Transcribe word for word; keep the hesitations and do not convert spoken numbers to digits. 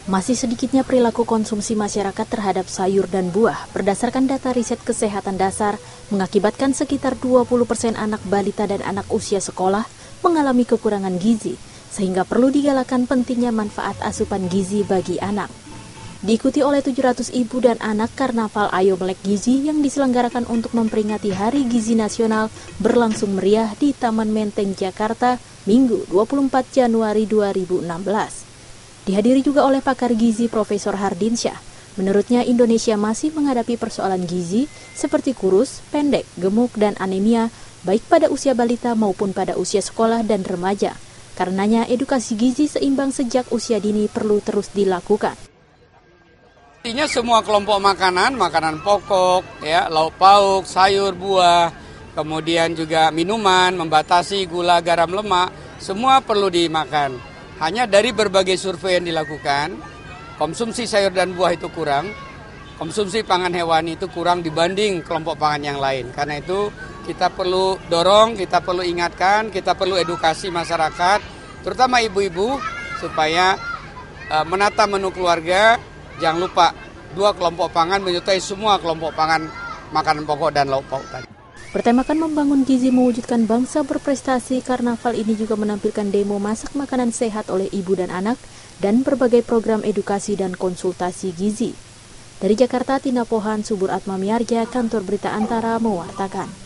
Masih sedikitnya perilaku konsumsi masyarakat terhadap sayur dan buah berdasarkan data riset kesehatan dasar mengakibatkan sekitar dua puluh persen anak balita dan anak usia sekolah mengalami kekurangan gizi, sehingga perlu digalakan pentingnya manfaat asupan gizi bagi anak. Diikuti oleh tujuh ratus ibu dan anak, Karnaval Ayo Melek Gizi yang diselenggarakan untuk memperingati Hari Gizi Nasional berlangsung meriah di Taman Menteng, Jakarta, Minggu dua puluh empat Januari dua ribu enam belas. Dihadiri juga oleh pakar gizi Profesor Hardinsyah. Menurutnya Indonesia masih menghadapi persoalan gizi seperti kurus, pendek, gemuk, dan anemia baik pada usia balita maupun pada usia sekolah dan remaja. Karenanya edukasi gizi seimbang sejak usia dini perlu terus dilakukan. Artinya semua kelompok makanan, makanan pokok, ya, lauk pauk, sayur, buah, kemudian juga minuman, membatasi gula, garam, lemak, semua perlu dimakan. Hanya dari berbagai survei yang dilakukan, konsumsi sayur dan buah itu kurang, konsumsi pangan hewani itu kurang dibanding kelompok pangan yang lain. Karena itu kita perlu dorong, kita perlu ingatkan, kita perlu edukasi masyarakat, terutama ibu-ibu, supaya uh, menata menu keluarga. Jangan lupa dua kelompok pangan menyertai semua kelompok pangan makanan pokok dan lauk pauk tadi. Bertemakan membangun gizi mewujudkan bangsa berprestasi, Karnaval ini juga menampilkan demo masak makanan sehat oleh ibu dan anak dan berbagai program edukasi dan konsultasi gizi. Dari Jakarta, Tina Pohan, Subur Atma Miarja, Kantor Berita Antara mewartakan.